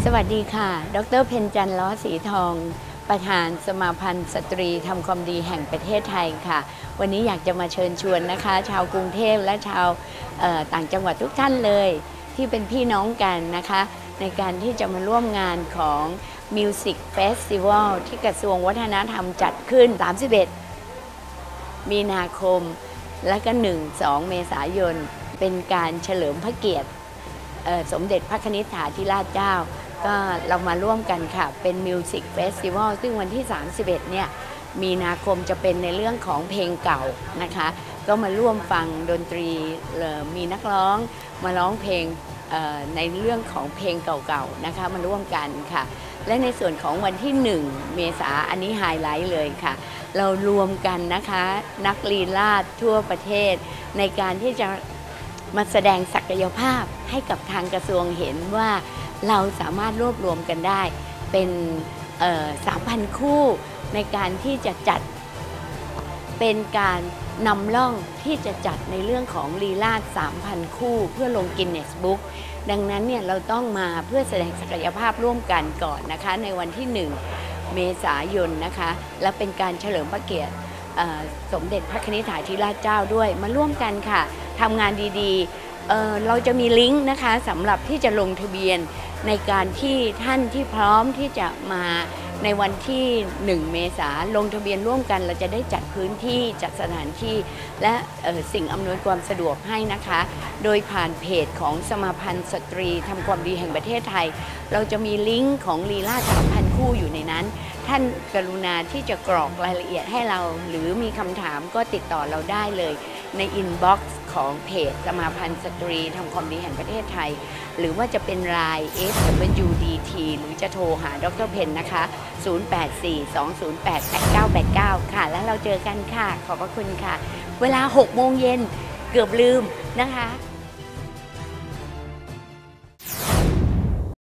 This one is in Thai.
สวัสดีค่ะ ดร.เพ็ญจันทร์ ล้อสีทอง ประธานสมาพันธ์สตรีทำความดีแห่งประเทศไทยค่ะ วันนี้อยากจะมาเชิญชวนนะคะ ชาวกรุงเทพและชาวต่างจังหวัดทุกท่านเลยที่เป็นพี่น้องกันนะคะในการที่จะมาร่วมงานของ Music Festival ที่กระทรวงวัฒนธรรมจัดขึ้น 31 มีนาคม และก็ 1-2 เมษายน เป็นการเฉลิมพระเกียรติสมเด็จพระนิธิธิราชเจ้าก็เรามาร่วมกันค่ะเป็นมิวสิกเฟสติวัลซึ่งวันที่ 31 เนี่ยมีนาคมจะเป็นในเรื่องของเพลงเก่านะคะก็มาร่วมฟังดนตรีมีนักร้องมาร้องเพลงในเรื่องของเพลงเก่าๆนะคะมาร่วมกันค่ะและในส่วนของวันที่ 1 เมษายนอันนี้ไฮไลท์เลยค่ะเรารวมกันนะคะนักลีลาศทั่วประเทศในการที่จะมาแสดงศักยภาพให้กับทางกระทรวงเห็นว่าเราสามารถรวบรวมกันได้เป็น3,000 คู่ในการที่จะจัดเป็นการนำร่องที่จะจัดในเรื่องของลีลาศ 3,000 คู่เพื่อลงกินเนสบุ๊กดังนั้นเนี่ยเราต้องมาเพื่อแสดงศักยภาพร่วมกันก่อนนะคะในวันที่ 1 เมษายนนะคะและเป็นการเฉลิมพระเกียรติสมเด็จพระนิธิธิราชเจ้าด้วยมาร่วมกันค่ะทำงานดีๆเราจะมีลิงก์นะคะสำหรับที่จะลงทะเบียนในการที่ท่านที่พร้อมที่จะมาในวันที่ 1 เมษายนลงทะเบียนร่วมกันเราจะได้จัดพื้นที่จัดสถานที่และสิ่งอำนวยความสะดวกให้นะคะโดยผ่านเพจของสมาพันธ์สตรีทำความดีแห่งประเทศไทยเราจะมีลิงก์ของลีลาศ 3,000 คู่อยู่ในนั้นท่านกรุณาที่จะกรอกรายละเอียดให้เราหรือมีคำถามก็ติดต่อเราได้เลยในอินบ็อกซ์ของเพจสมาพันธ์สตรีทำความดีแห่งประเทศไทยหรือว่าจะเป็นไลน์ SWDT หรือจะโทรหาดร.เพ็ญนะคะ 0842088989 ค่ะแล้วเราเจอกันค่ะขอบพระคุณค่ะเวลา 6 โมงเย็นเกือบลืมนะคะ